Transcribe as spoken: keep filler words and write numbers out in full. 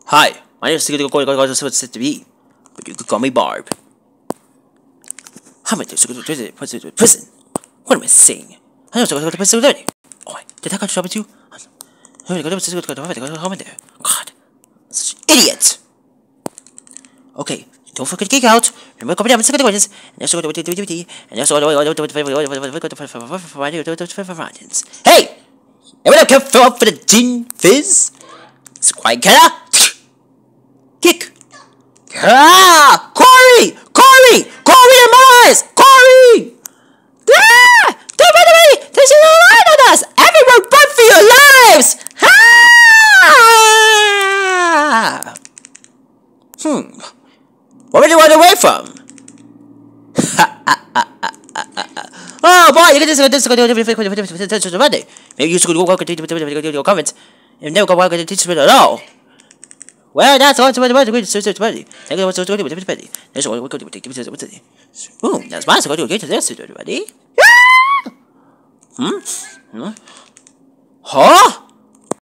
Hi, my name is Sigurd to be, but you could call me Barb. How am I to go to prison? What am I saying? I know to go to prison already. Oh, did that guy trouble you? I'm going to go to there. God, such an idiot. Okay, don't forget to kick out. Remember, copy down the second questions. And also go to D V D. And also go to Hey! Everyone come fill up for the gin fizz? It's quite kinda. Kick! Ah! Corey! Corey! Corey in my eyes! Corey! Ah! Don't run away! There's a line on us! Everyone run for your lives! Ah! Hmm. What did you run away from? Oh boy, you can just go this go to Monday. Maybe you should go walk into your comments and never go walk into teach at all. Well, that's all to my money. Thank you so much for the penny. That's all we're going to take to the Boom, that's my so to get to this to everybody. Hmm? Huh?